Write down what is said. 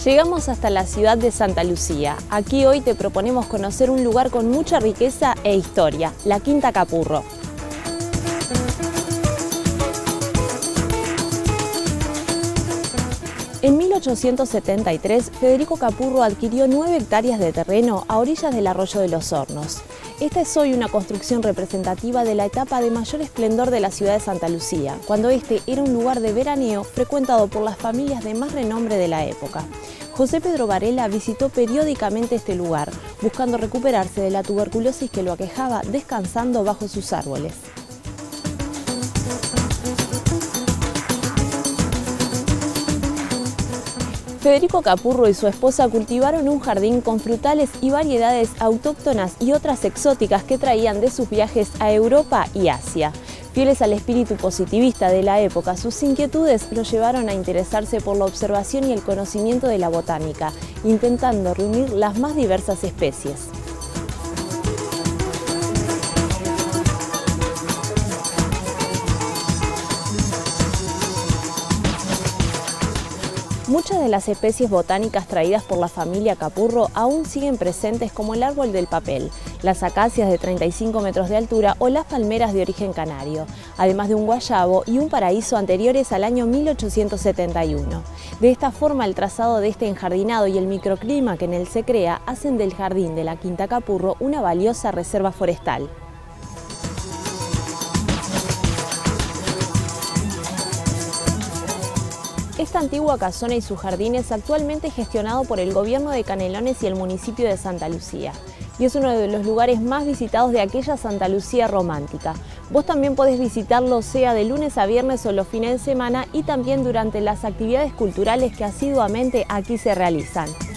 Llegamos hasta la ciudad de Santa Lucía. Aquí hoy te proponemos conocer un lugar con mucha riqueza e historia, la Quinta Capurro. En 1873, Federico Capurro adquirió 9 hectáreas de terreno a orillas del arroyo de los Hornos. Esta es hoy una construcción representativa de la etapa de mayor esplendor de la ciudad de Santa Lucía, cuando este era un lugar de veraneo frecuentado por las familias de más renombre de la época. José Pedro Varela visitó periódicamente este lugar, buscando recuperarse de la tuberculosis que lo aquejaba, descansando bajo sus árboles. Federico Capurro y su esposa cultivaron un jardín con frutales y variedades autóctonas y otras exóticas que traían de sus viajes a Europa y Asia. Fieles al espíritu positivista de la época, sus inquietudes lo llevaron a interesarse por la observación y el conocimiento de la botánica, intentando reunir las más diversas especies. Muchas de las especies botánicas traídas por la familia Capurro aún siguen presentes, como el árbol del papel, las acacias de 35 metros de altura o las palmeras de origen canario, además de un guayabo y un paraíso anteriores al año 1871. De esta forma, el trazado de este enjardinado y el microclima que en él se crea hacen del jardín de la Quinta Capurro una valiosa reserva forestal. Esta antigua casona y su jardín es actualmente gestionado por el gobierno de Canelones y el municipio de Santa Lucía. Y es uno de los lugares más visitados de aquella Santa Lucía romántica. Vos también podés visitarlo, sea de lunes a viernes o los fines de semana, y también durante las actividades culturales que asiduamente aquí se realizan.